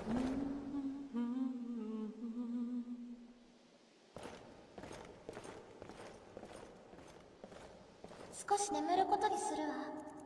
少し眠ることにするわ。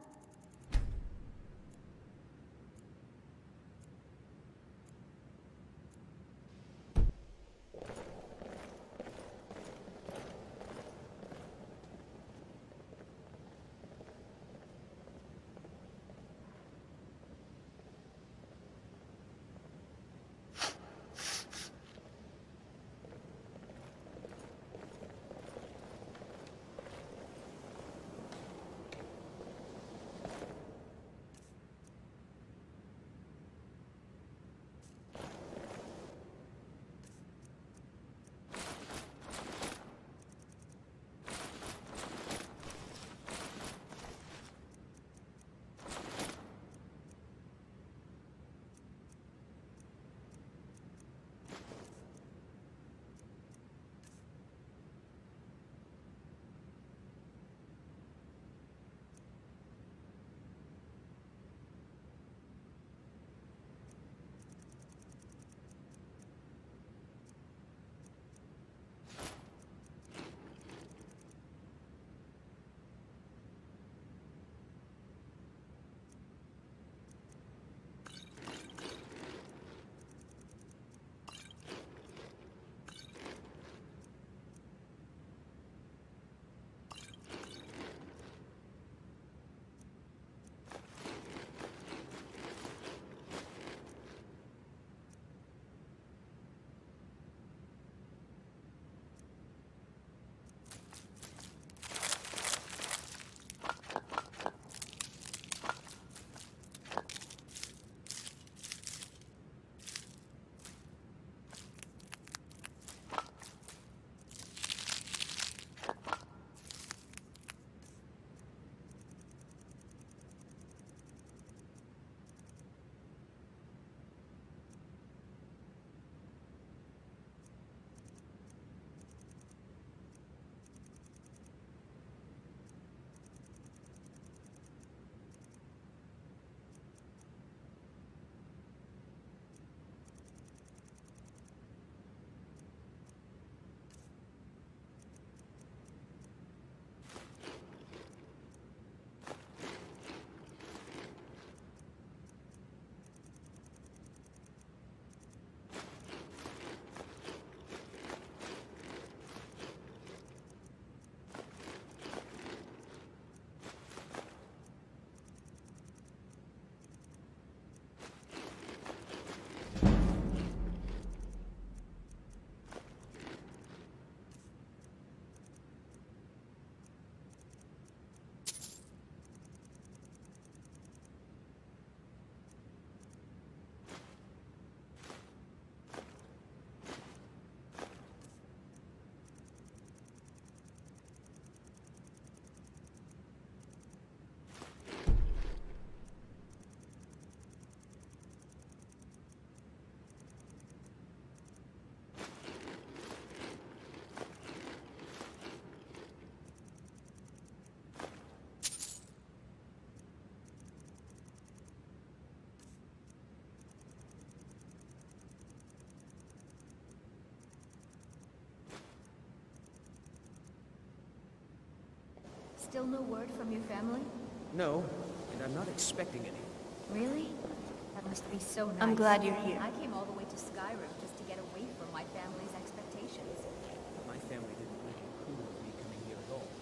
Still no word from your family? No, and I'm not expecting any. Really? That must be so nice. I'm glad you're here. I came all the way to Skyrim just to get away from my family's expectations. My family didn't really approve of me coming here at all.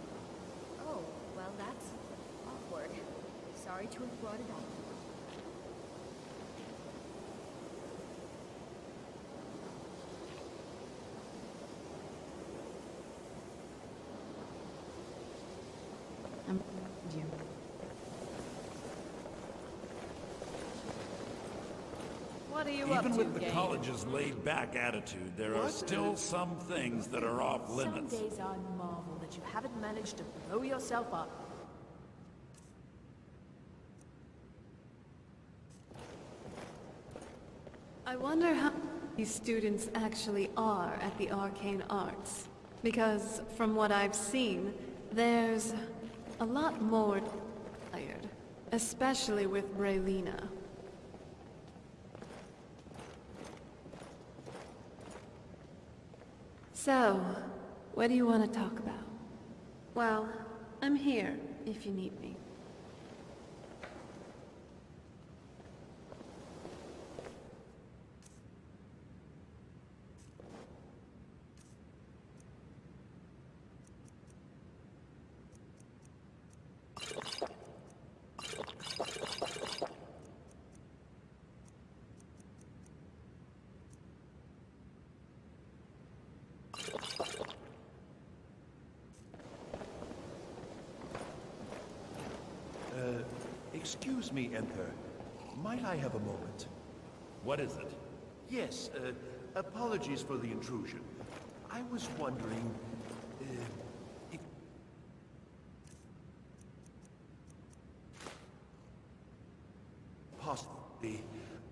Oh, well that's awkward. Sorry to have brought it up. You. What are you up to, Even with the game? college's laid-back attitude, there are still some things that are off limits. Some days I marvel that you haven't managed to blow yourself up. I wonder how these students actually are at the arcane arts. Because from what I've seen, there's a lot more desired, especially with Braylina. So, what do you want to talk about? Well, I'm here if you need me. Excuse me, Emperor. Might I have a moment? What is it? Yes, apologies for the intrusion. I was wondering, if... possibly...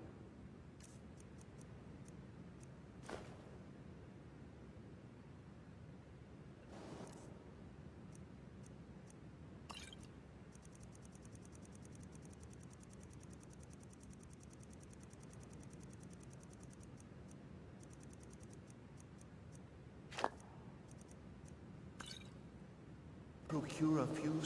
procure a few...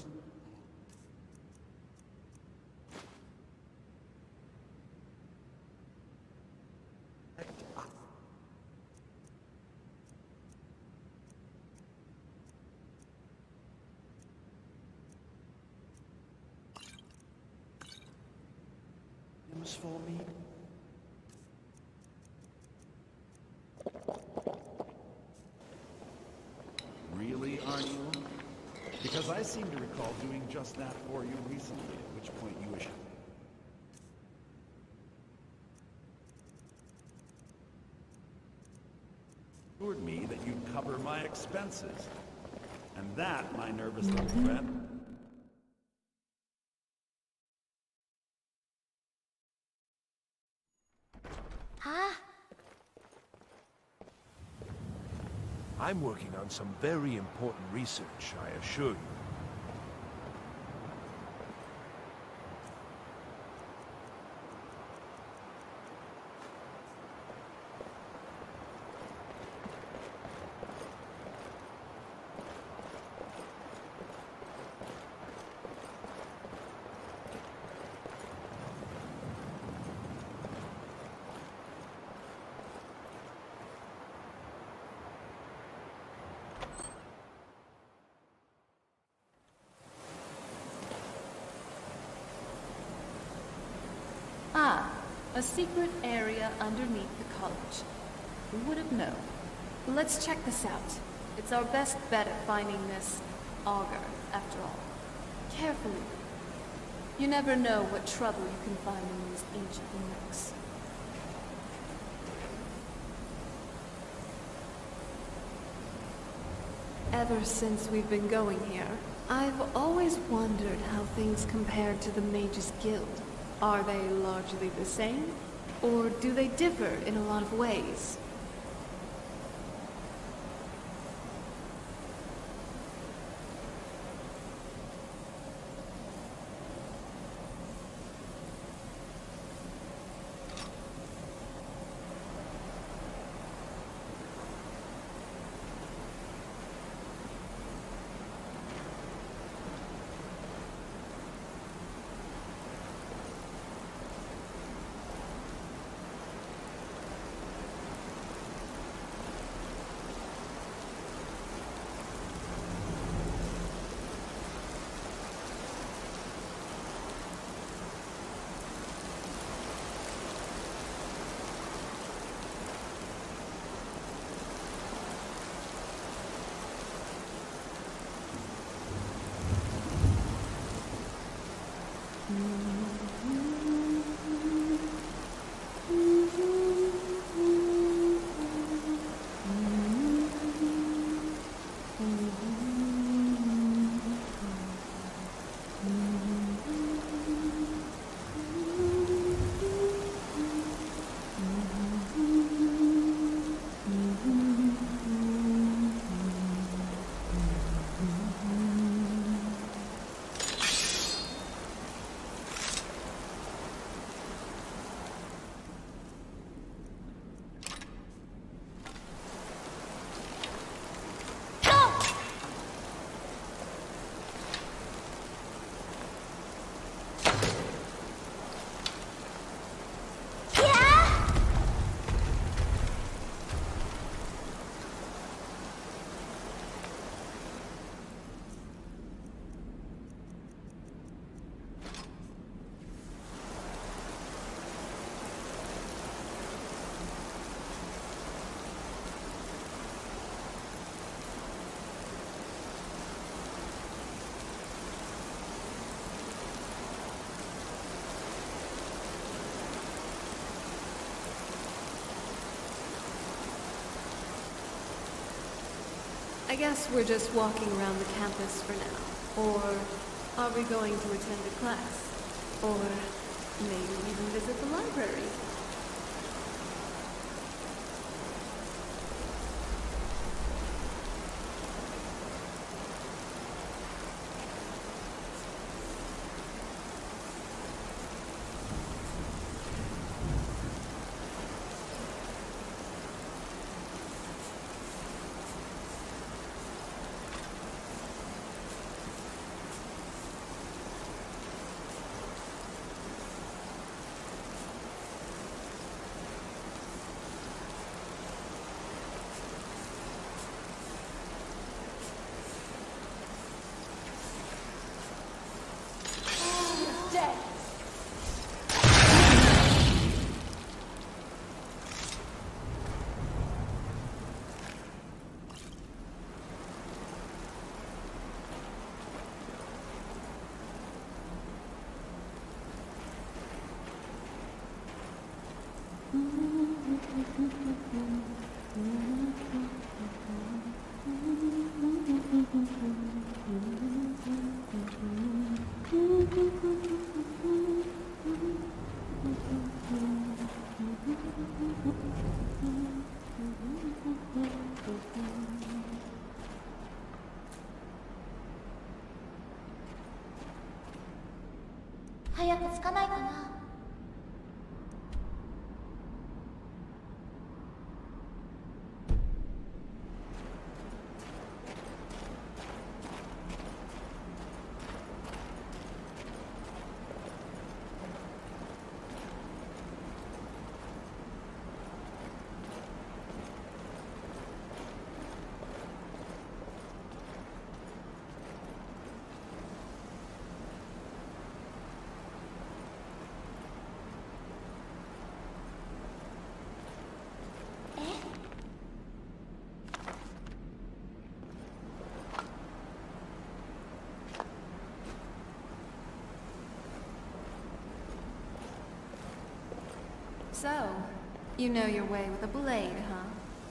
items for me? Really, are you? Because I seem to recall doing just that for you recently, at which point you assured me that you'd cover my expenses. And that, my nervous little friend, Ah, I'm working on some very important research, I assure you. Ah, a secret area underneath the college. Who would have known? Let's check this out. It's our best bet at finding this augur, after all. Carefully. You never know what trouble you can find in these ancient nooks. Ever since we've been going here, I've always wondered how things compare to the Mages Guild. Are they largely the same? Or do they differ in a lot of ways? I guess we're just walking around the campus for now. Or are we going to attend a class? Or maybe even visit the library? 早く着かないかな。 So, you know your way with a blade, huh?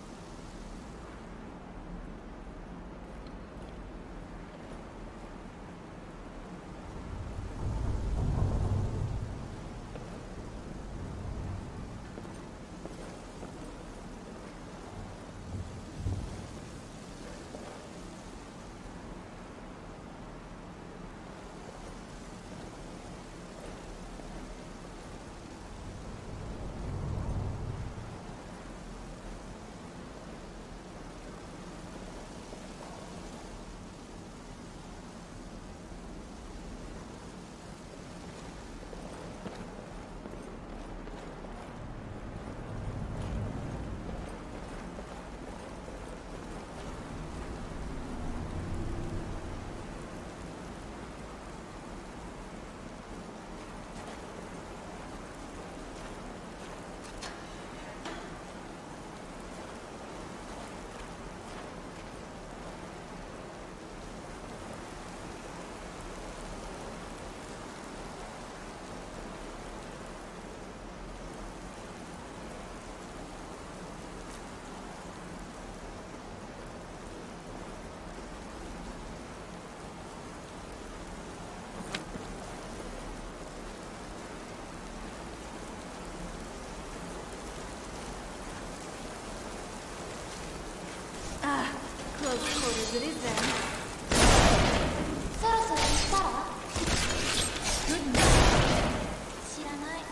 Close quarters it is then. そろそろ来たら Goodness. 知らない。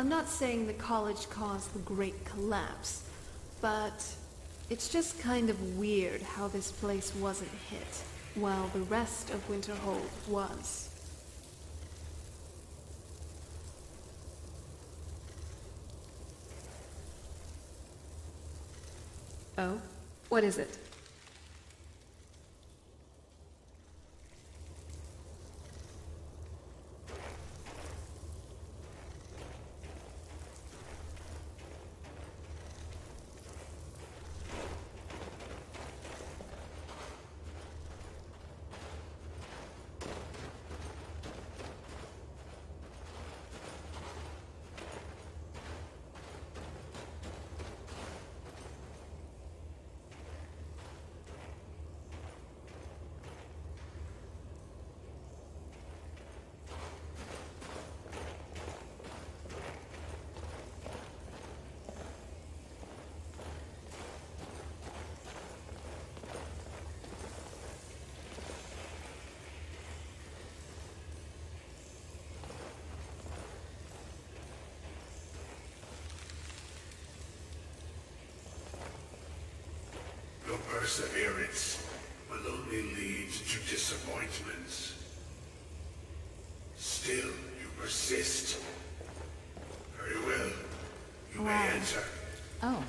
I'm not saying the college caused the Great Collapse, but it's just kind of weird how this place wasn't hit, while the rest of Winterhold was. Oh? What is it? Your perseverance will only lead to disappointments. Still, you persist. Very well. You may enter. Oh.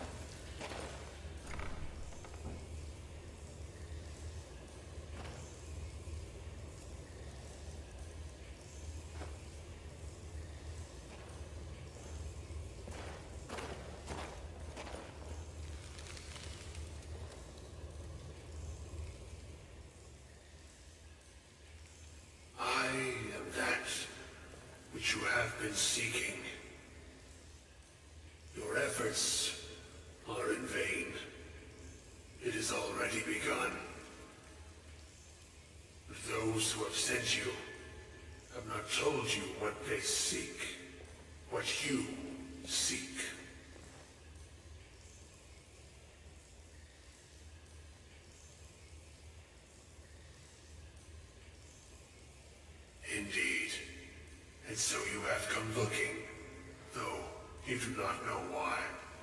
You have been seeking. Your efforts are in vain. It has already begun. But those who have sent you have not told you what they seek, what you seek. Indeed. And so you have come looking, though you do not know why.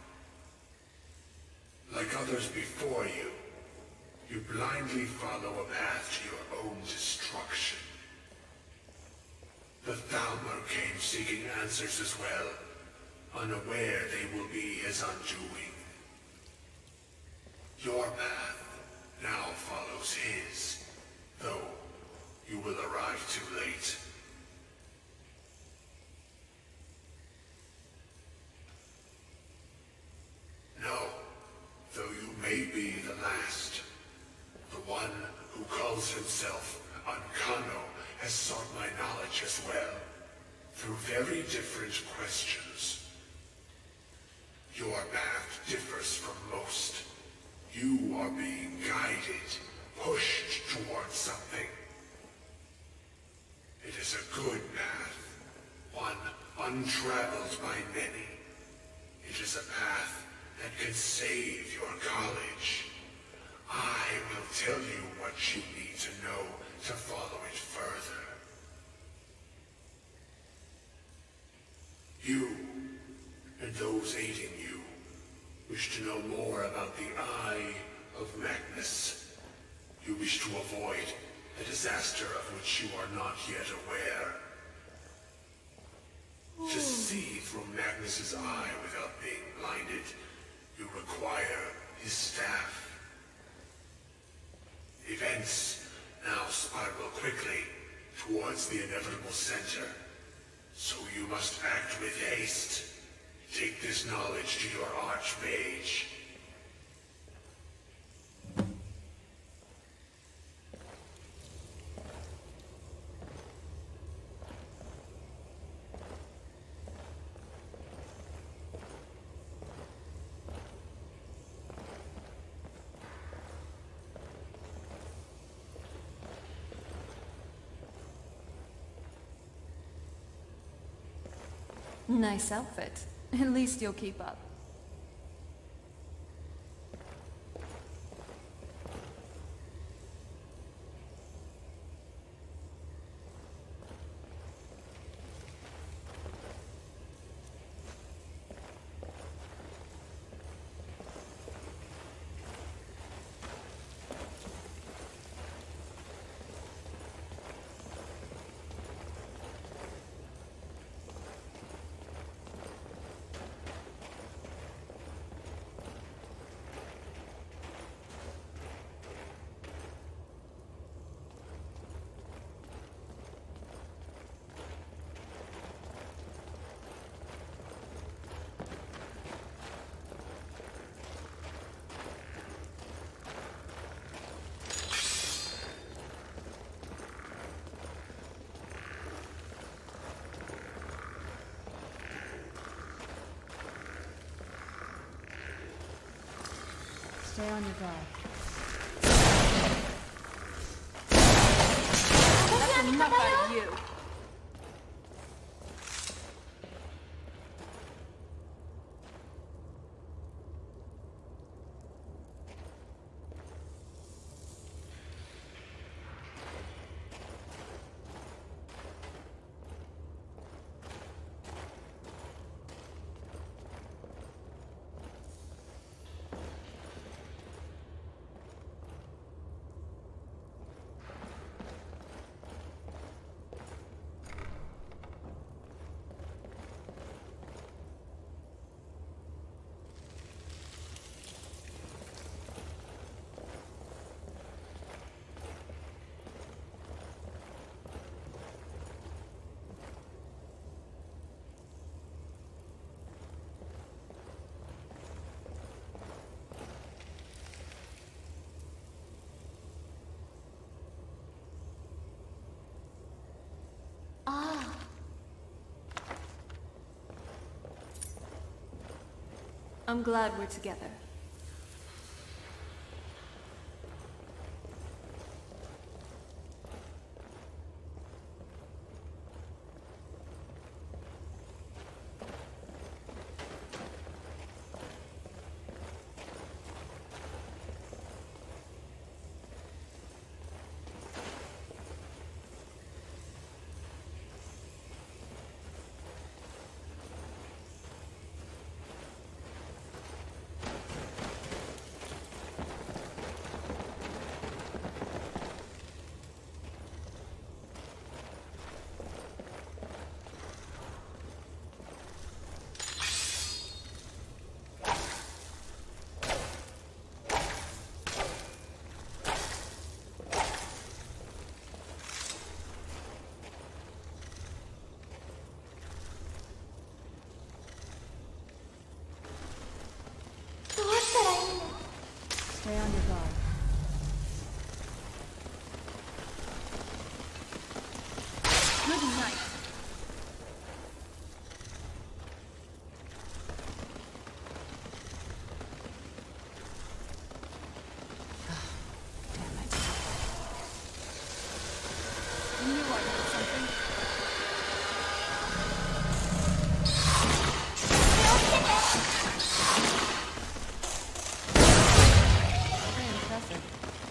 Like others before you, you blindly follow a path to your own destruction. The Thalmor came seeking answers as well, unaware they will be his undoing. Your path now follows his, though you will arrive too late. No, though you may be the last, the one who calls himself Ankano has sought my knowledge as well, through very different questions. Your path differs from most. You are being guided, pushed towards something. It is a good path, one untraveled by many. It is a path that can save your college. I will tell you what you need to know to follow it further. You, and those aiding you, wish to know more about the Eye of Magnus. You wish to avoid a disaster of which you are not yet aware. To see through Magnus's eye without being blinded, you require his staff. Events now spiral quickly towards the inevitable center, so you must act with haste. Take this knowledge to your archmage. Nice outfit. At least you'll keep up. Stay on your guard. That's enough out of you. Ah. I'm glad we're together. Stay on your guard. Good night. Damn it. I knew I had something. Very impressive.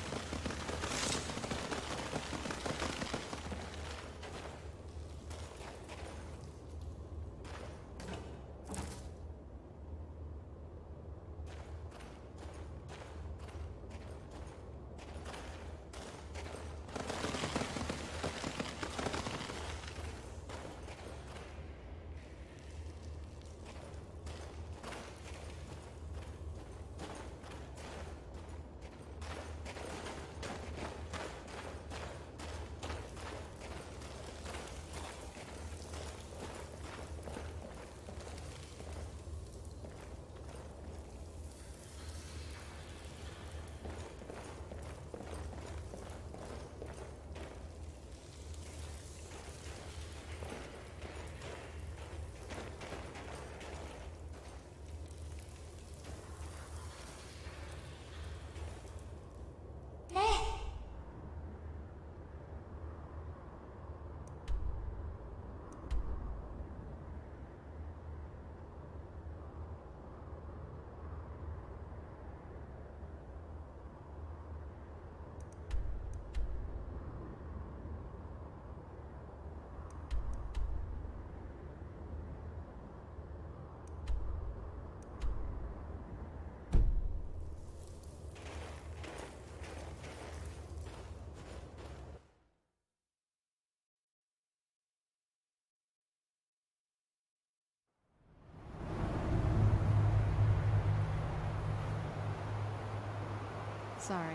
Sorry.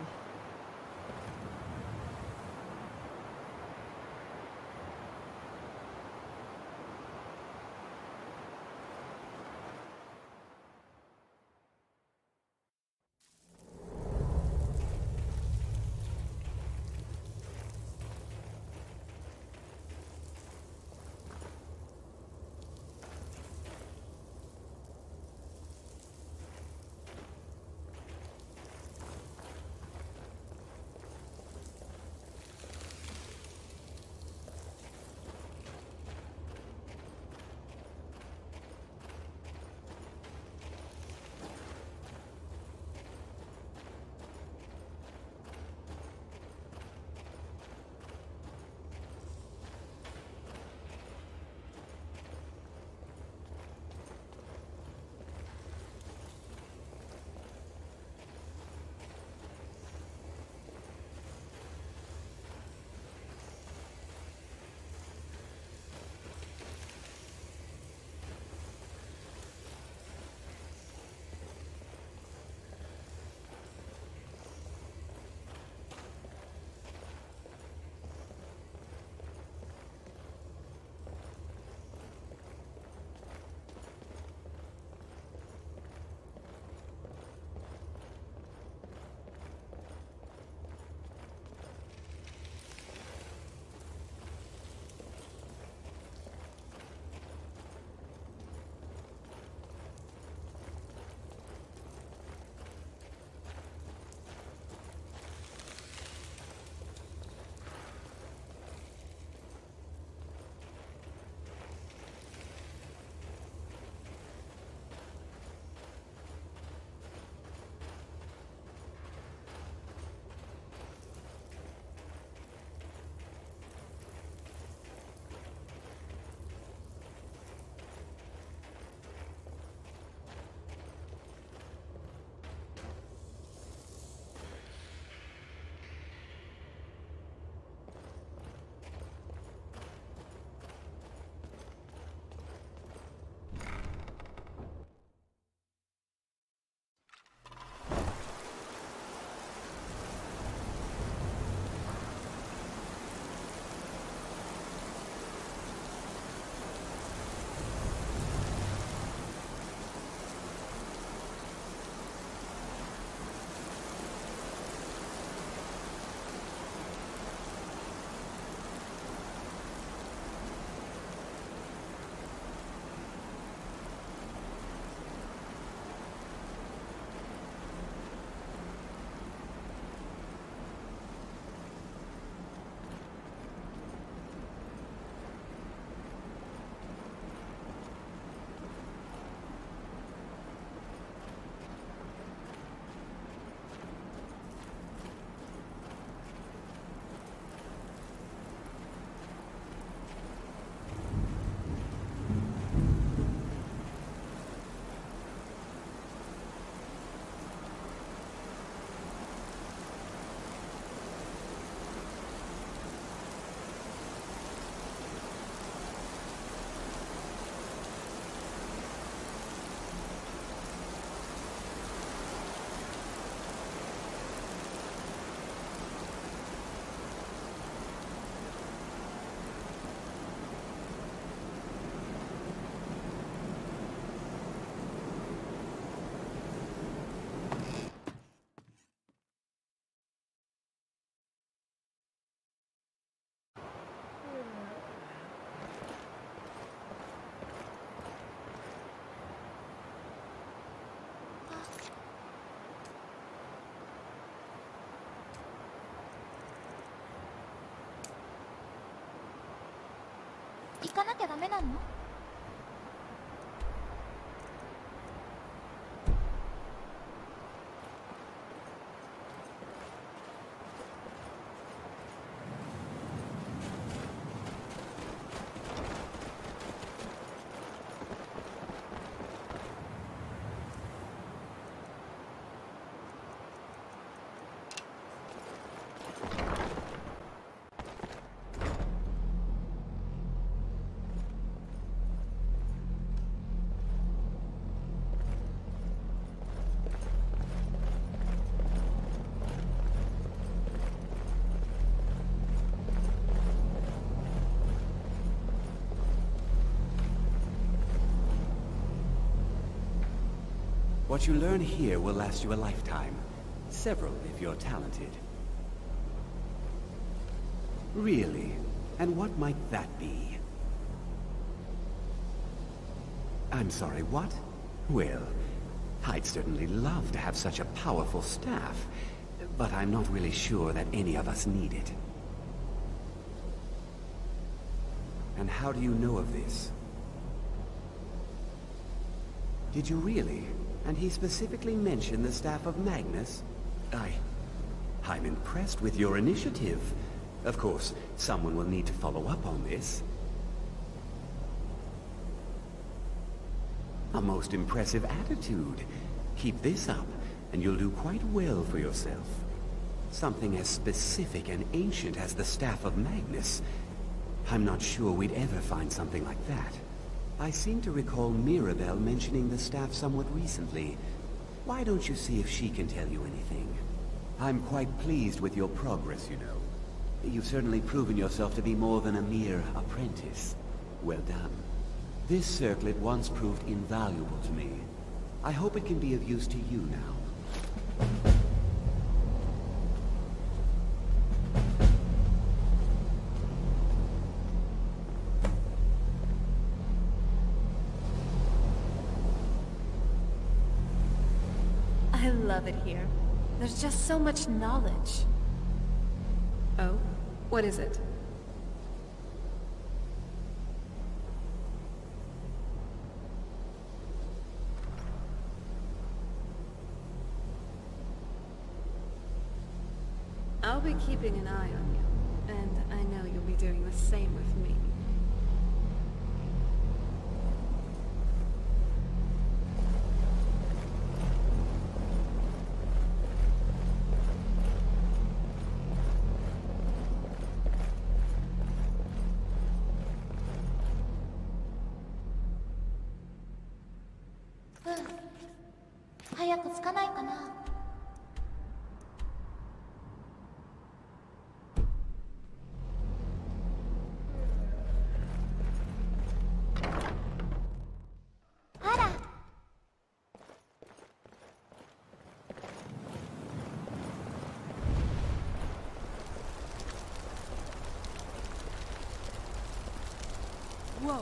かなきゃダメなの？ What you learn here will last you a lifetime. Several, if you're talented. Really? And what might that be? I'm sorry, what? Well, I'd certainly love to have such a powerful staff, but I'm not really sure that any of us need it. And how do you know of this? Did you really? And he specifically mentioned the Staff of Magnus? I'm impressed with your initiative. Of course, someone will need to follow up on this. A most impressive attitude. Keep this up, and you'll do quite well for yourself. Something as specific and ancient as the Staff of Magnus. I'm not sure we'd ever find something like that. I seem to recall Mirabelle mentioning the staff somewhat recently. Why don't you see if she can tell you anything? I'm quite pleased with your progress, you know. You've certainly proven yourself to be more than a mere apprentice. Well done. This circlet once proved invaluable to me. I hope it can be of use to you now. I love it here. There's just so much knowledge. Oh? What is it? I'll be keeping an eye on you, and I know you'll be doing the same with me. Whoa.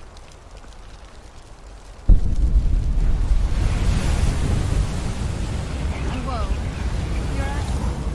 Whoa. You're at...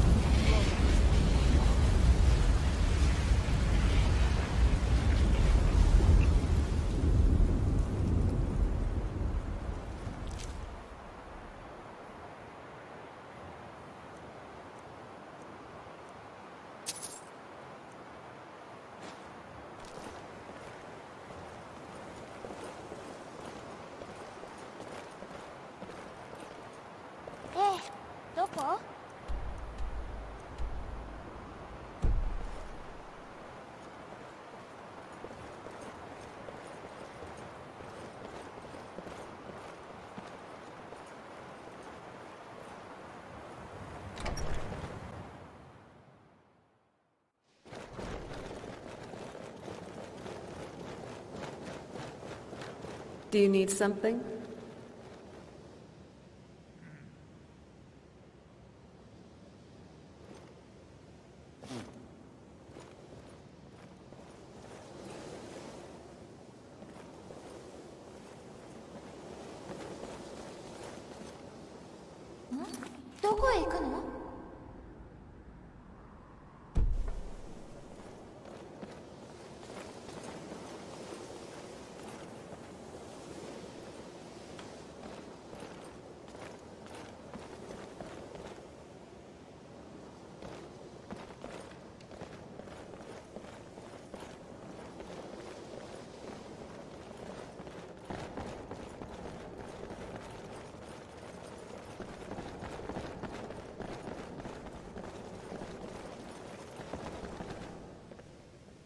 Do you need something?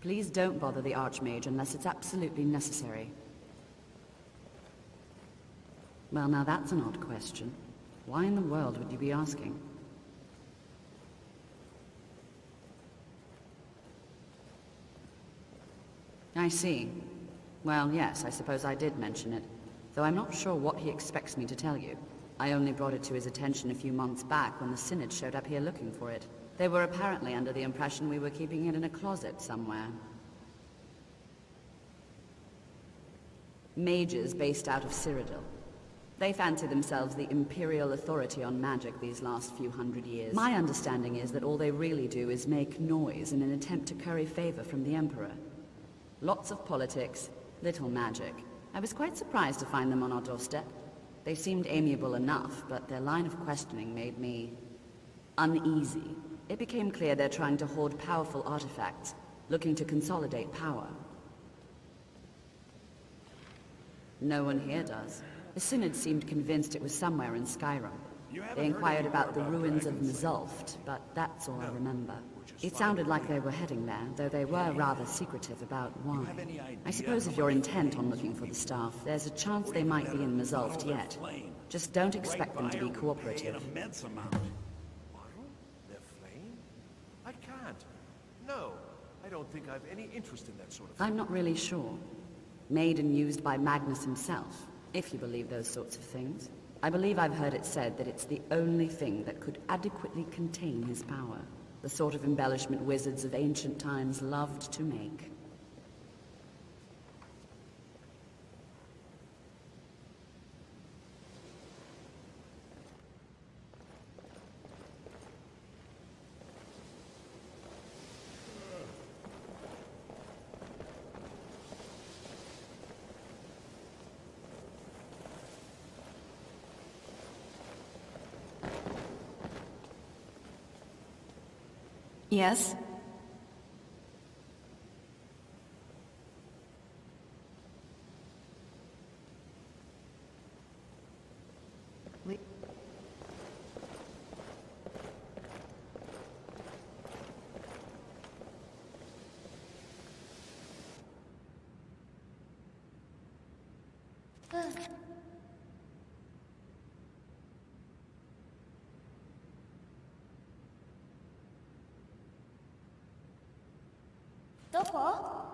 Please don't bother the Archmage unless it's absolutely necessary. Well, now that's an odd question. Why in the world would you be asking? I see. Well, yes, I suppose I did mention it, though I'm not sure what he expects me to tell you. I only brought it to his attention a few months back when the Synod showed up here looking for it. They were apparently under the impression we were keeping it in a closet somewhere. Mages based out of Cyrodiil. They fancy themselves the imperial authority on magic these last few hundred years. My understanding is that all they really do is make noise in an attempt to curry favor from the Emperor. Lots of politics, little magic. I was quite surprised to find them on our doorstep. They seemed amiable enough, but their line of questioning made me uneasy. It became clear they're trying to hoard powerful artifacts, looking to consolidate power. No one here does. The Synod seemed convinced it was somewhere in Skyrim. They inquired about the ruins of Mzulft, but that's all I remember. It sounded like they were heading there, though they were rather secretive about why. I suppose if you're intent on looking for the staff, there's a chance they might be in Mzulft yet. Just don't expect them to be cooperative. Their flame? I can't. No, I don't think I've any interest in that sort of thing. I'm not really sure. Made and used by Magnus himself, if you believe those sorts of things. I believe I've heard it said that it's the only thing that could adequately contain his power. The sort of embellishment wizards of ancient times loved to make. Yes? Hmm. どこ？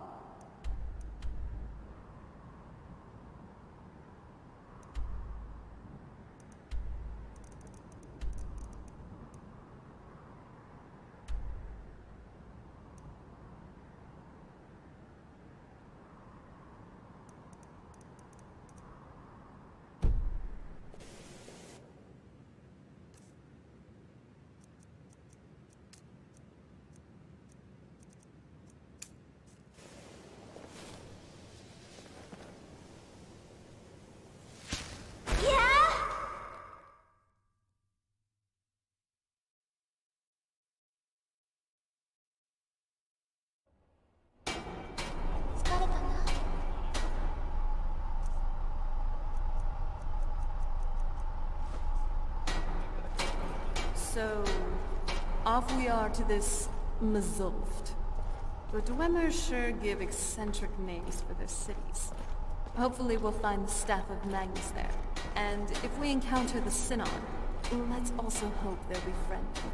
So, off we are to this Mzulft. The Dwemmers sure give eccentric names for their cities. Hopefully we'll find the Staff of Magnus there. And if we encounter the Synod, let's also hope they'll be friendly.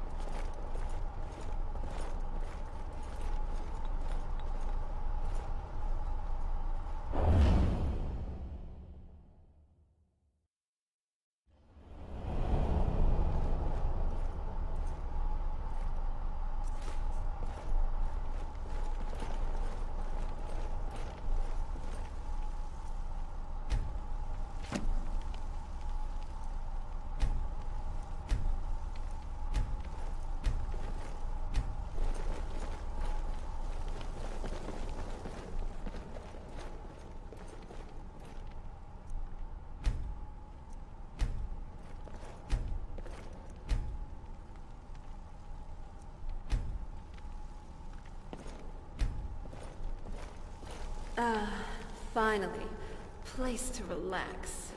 Ah, finally. Place to relax.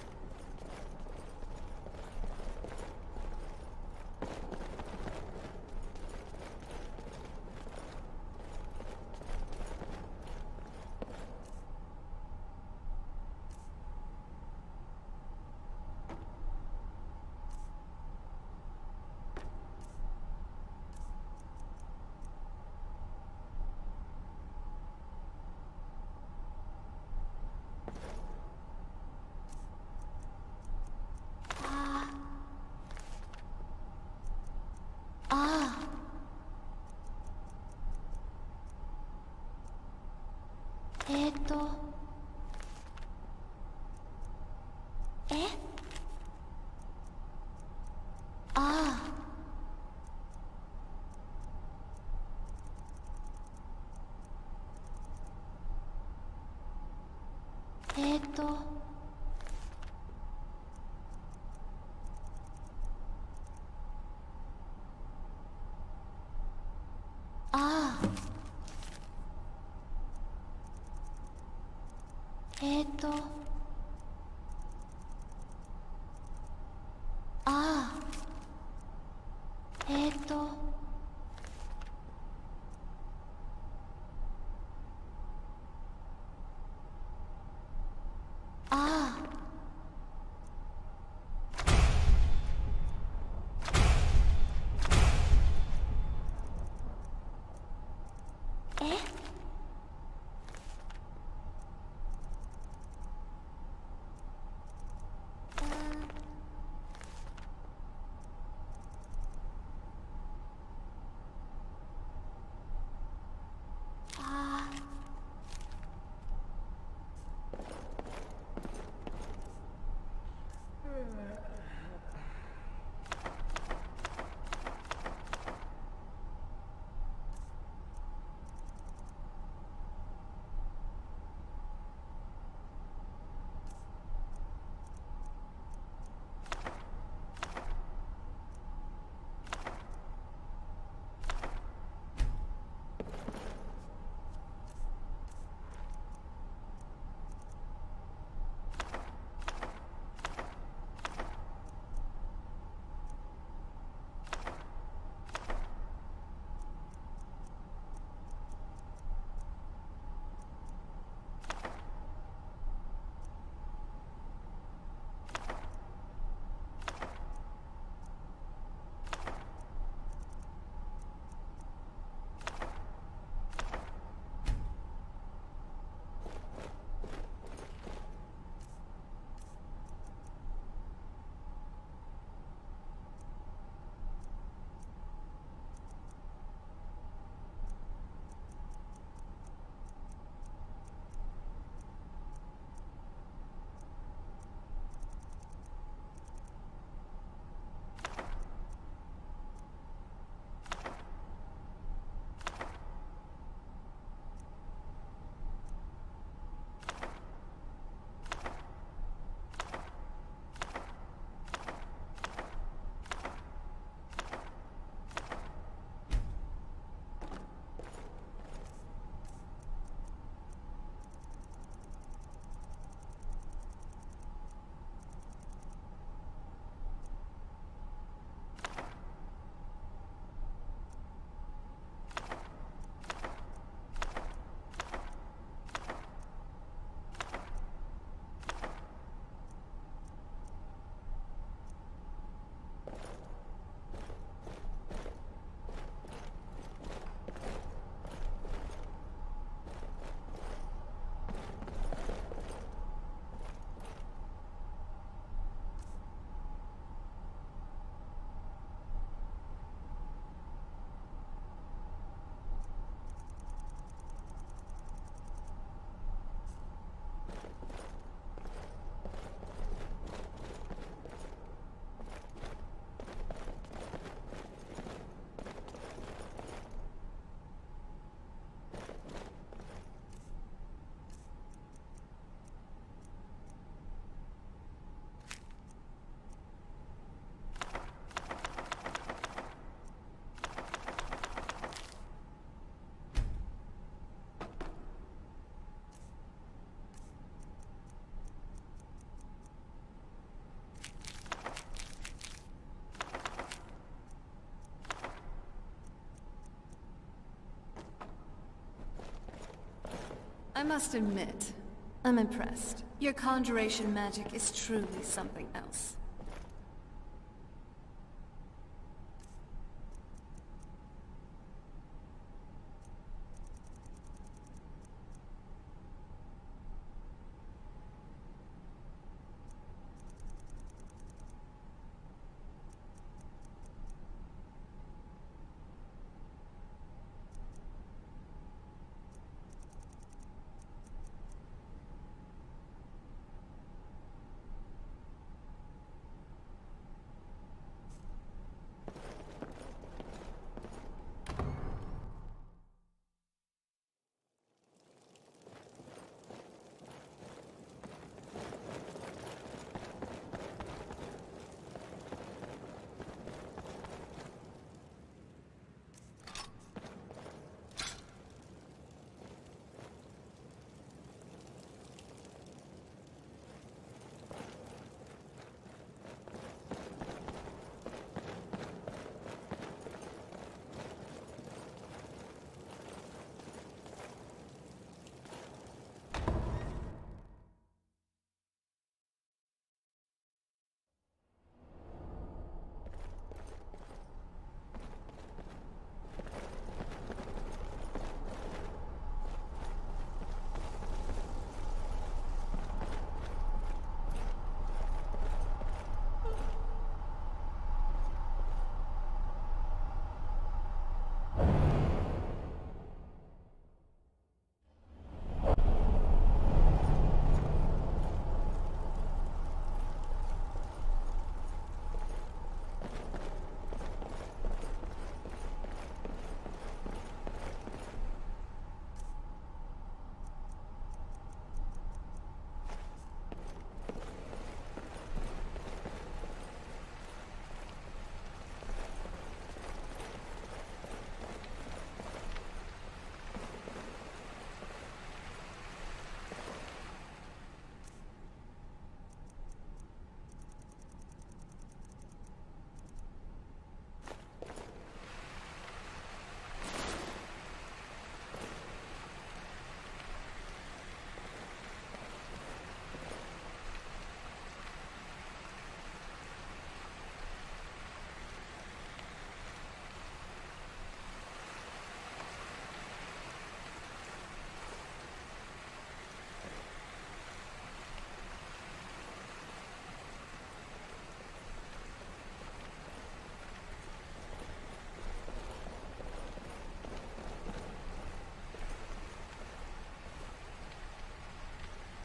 えーとああああああえ I must admit, I'm impressed. Your conjuration magic is truly something else.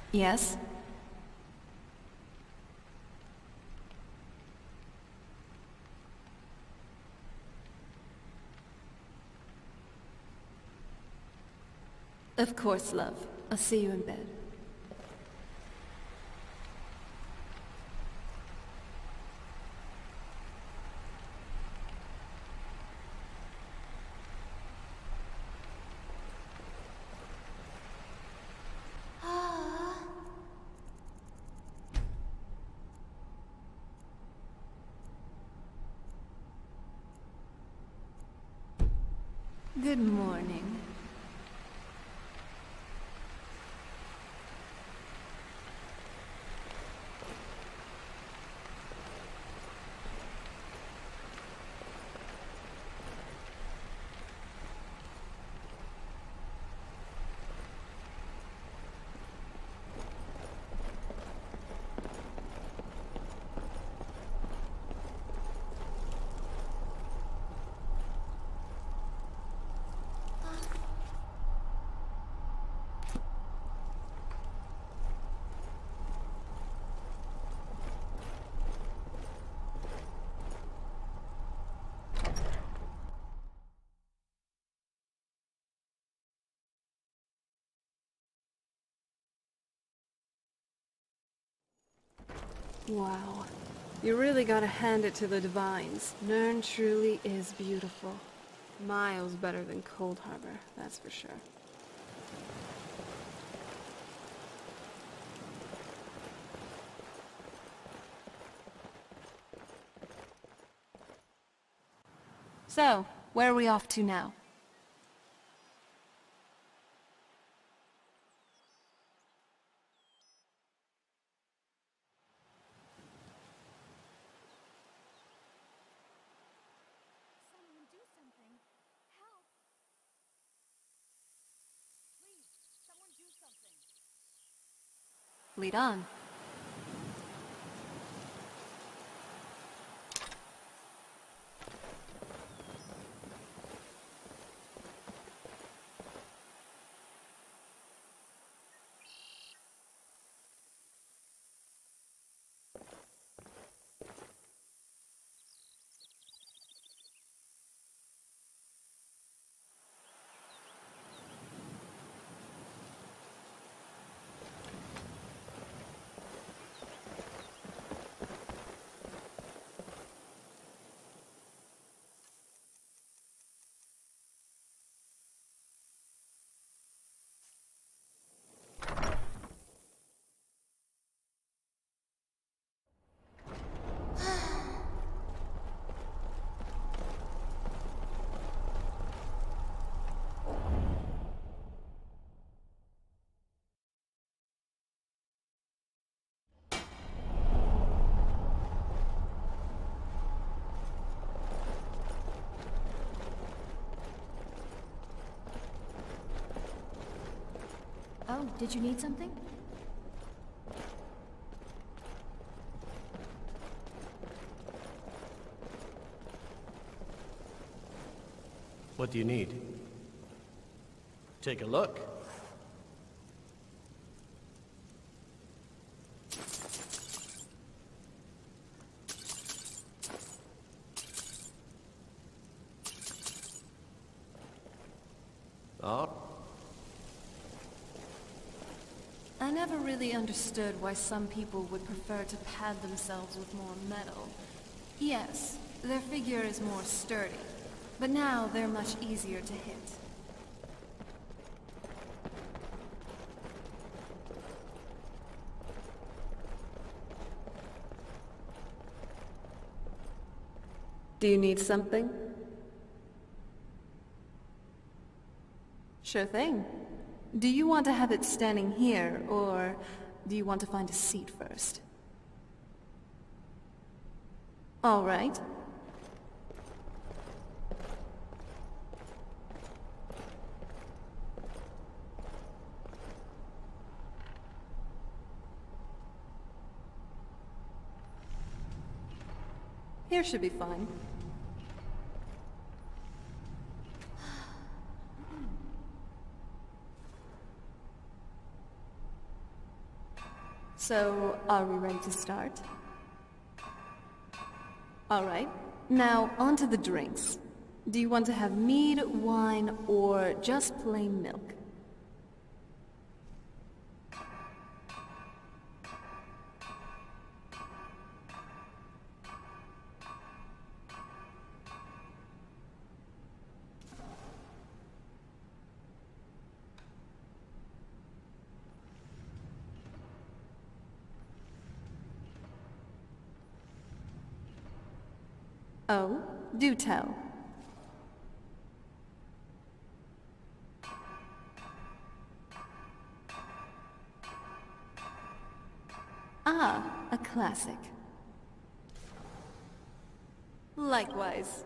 Yes? Of course, love. I'll see you in bed. Good morning. Wow. You really gotta hand it to the Divines. Nirn truly is beautiful. Miles better than Cold Harbor, that's for sure. So, where are we off to now? Lead on. Oh, did you need something? What do you need? Take a look. Oh. I never really understood why some people would prefer to pad themselves with more metal. Yes, their figure is more sturdy, but now they're much easier to hit. Do you need something? Sure thing. Do you want to have it standing here, or do you want to find a seat first? All right. Here should be fine. So, are we ready to start? Alright, now on to the drinks. Do you want to have mead, wine, or just plain milk? Oh, do tell. Ah, a classic. Likewise.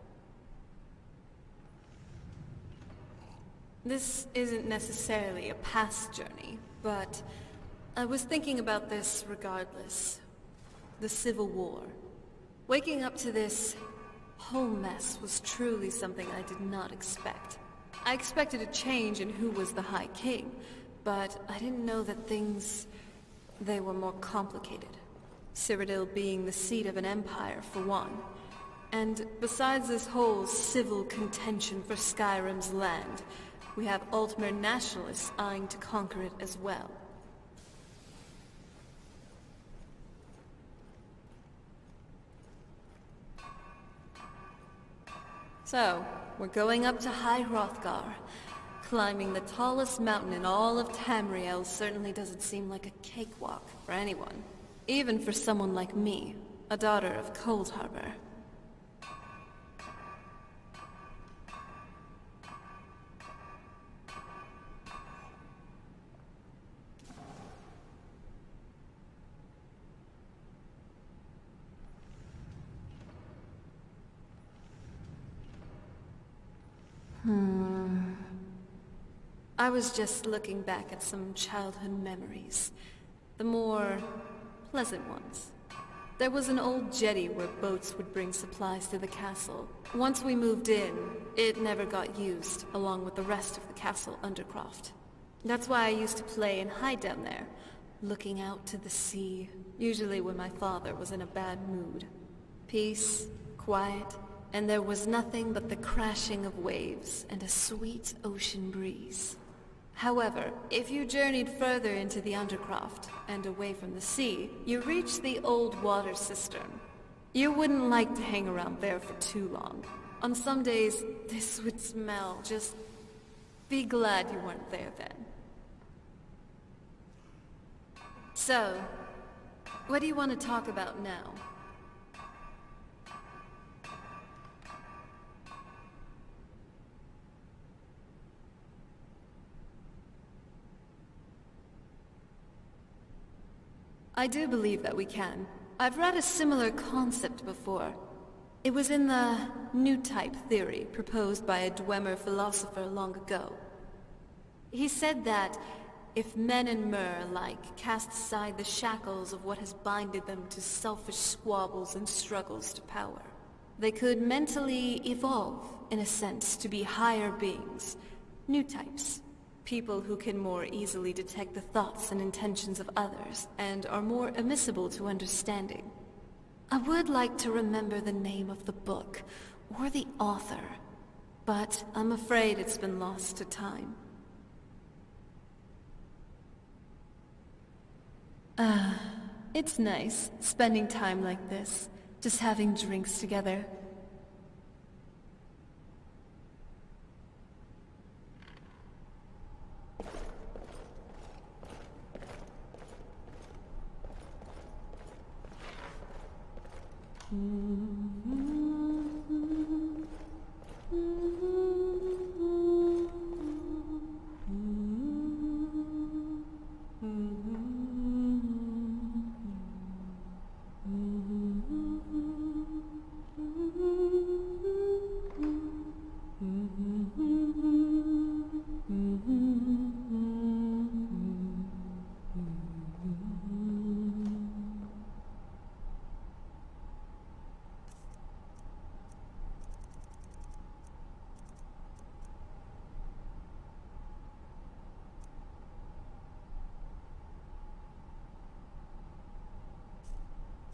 This isn't necessarily a past journey, but I was thinking about this regardless. The Civil War. Waking up to this whole mess was truly something I did not expect. I expected a change in who was the High King, but I didn't know that they were more complicated. Cyrodiil being the seat of an empire, for one. And besides this whole civil contention for Skyrim's land, we have Altmer nationalists eyeing to conquer it as well. So, we're going up to High Hrothgar. Climbing the tallest mountain in all of Tamriel certainly doesn't seem like a cakewalk for anyone. Even for someone like me, a daughter of Cold Harbor. I was just looking back at some childhood memories. The more pleasant ones. There was an old jetty where boats would bring supplies to the castle. Once we moved in, it never got used, along with the rest of the castle undercroft. That's why I used to play and hide down there, looking out to the sea, usually when my father was in a bad mood. Peace, quiet, and there was nothing but the crashing of waves and a sweet ocean breeze. However, if you journeyed further into the Undercroft and away from the sea, you reached the old water cistern. You wouldn't like to hang around there for too long. On some days, this would smell. Just be glad you weren't there then. So, what do you want to talk about now? I do believe that we can. I've read a similar concept before. It was in the new type theory proposed by a Dwemer philosopher long ago. He said that if men and Mer alike cast aside the shackles of what has binded them to selfish squabbles and struggles to power, they could mentally evolve, in a sense, to be higher beings, new types. People who can more easily detect the thoughts and intentions of others, and are more admissible to understanding. I would like to remember the name of the book, or the author, but I'm afraid it's been lost to time. It's nice, spending time like this, just having drinks together.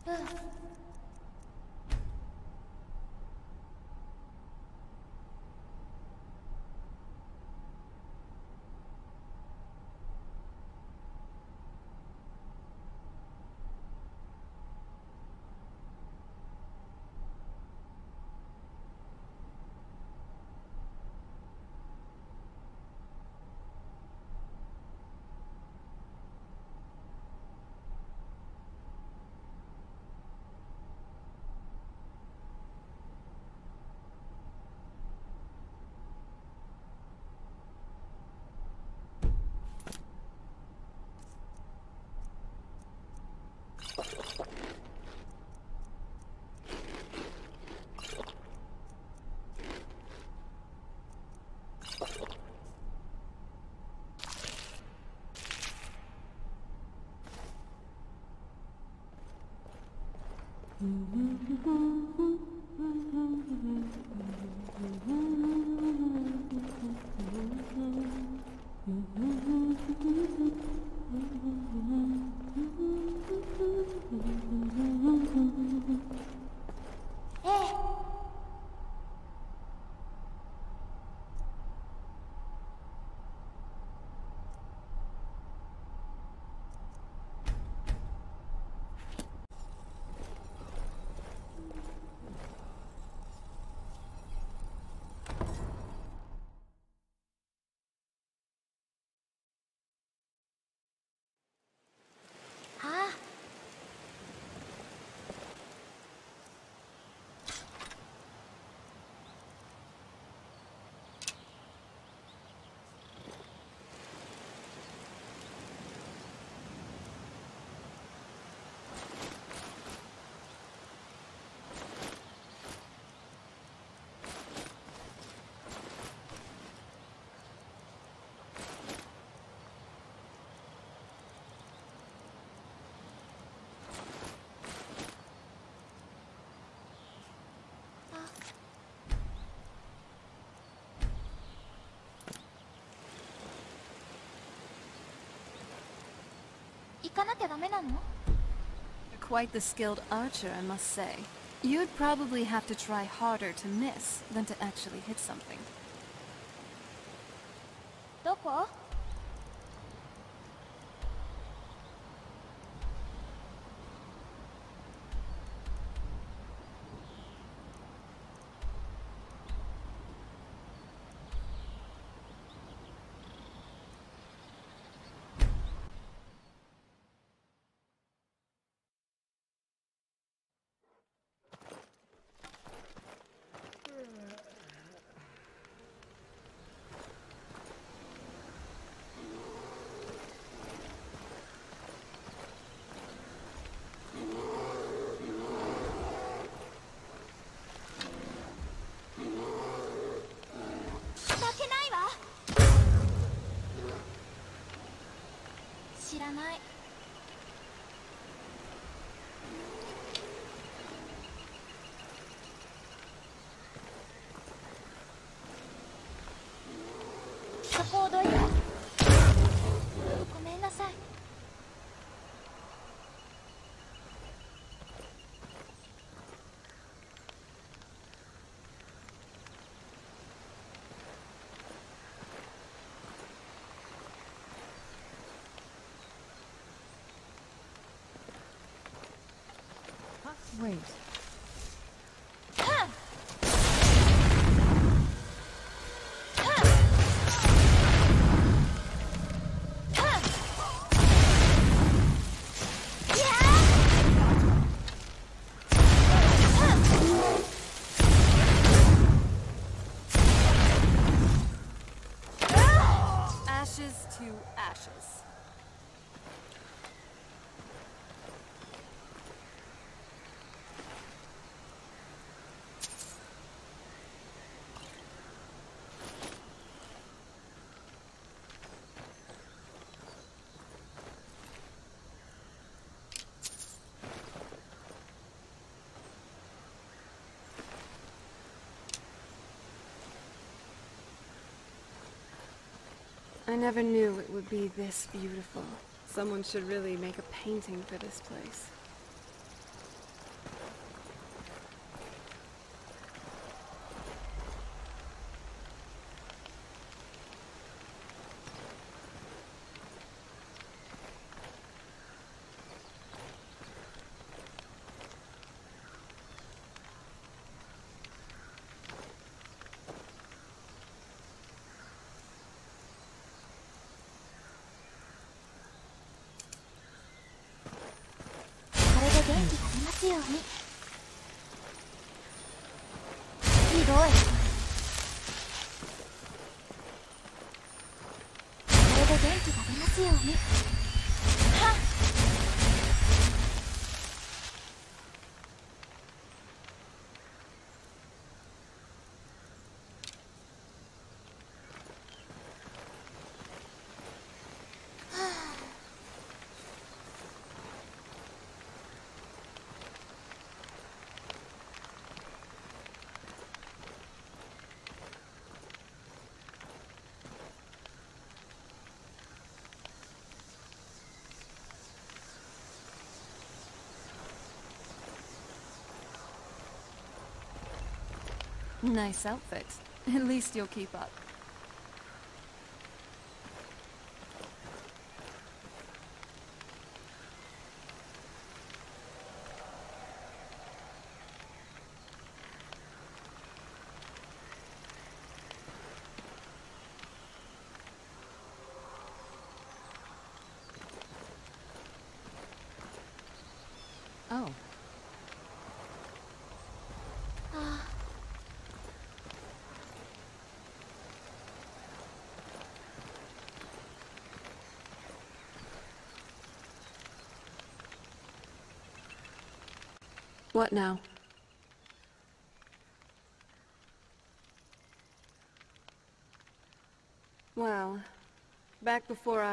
行かなきゃダメなの? Quite the skilled archer, I must say. You'd probably have to try harder to miss than to actually hit something. どこ? Wait. Ashes to ashes. I never knew it would be this beautiful. Someone should really make a painting for this place. 元気が出ますように。ひどい。これで元気が出ますように。はっ。 Nice outfit. At least you'll keep up. Oh. What now? Well, back before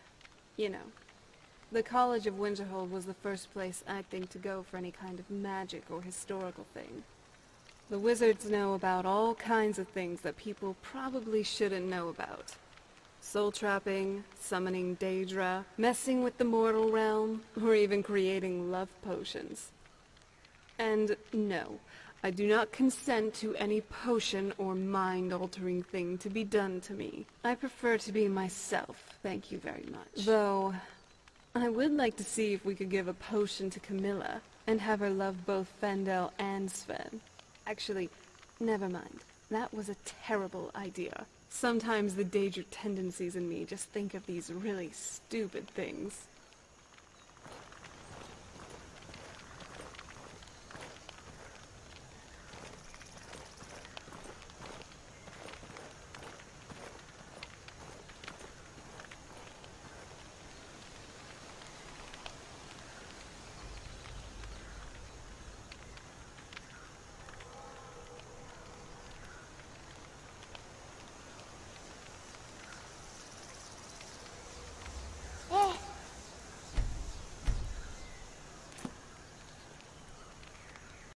the College of Winterhold was the first place I'd think to go for any kind of magic or historical thing. The wizards know about all kinds of things that people probably shouldn't know about. Soul trapping, summoning Daedra, messing with the mortal realm, or even creating love potions. And no, I do not consent to any potion or mind-altering thing to be done to me. I prefer to be myself, thank you very much. Though, I would like to see if we could give a potion to Camilla, and have her love both Fendel and Sven. Actually, never mind. That was a terrible idea. Sometimes the Daedric tendencies in me just think of these really stupid things.